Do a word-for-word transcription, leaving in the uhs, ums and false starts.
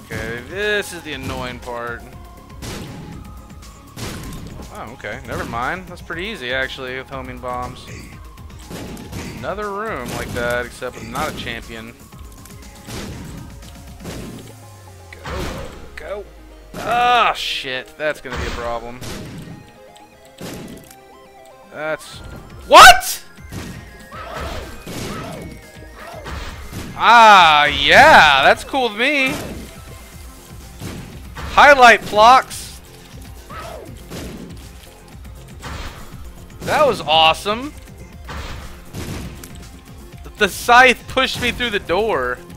Okay, this is the annoying part. Oh, okay. Never mind. That's pretty easy, actually, with homing bombs. Another room like that, except I'm not a champion. Go. Go. Ah, shit. That's gonna be a problem. That's... What?! Ah, yeah. That's cool with me. Highlight blocks. That was awesome. The Scythe pushed me through the door.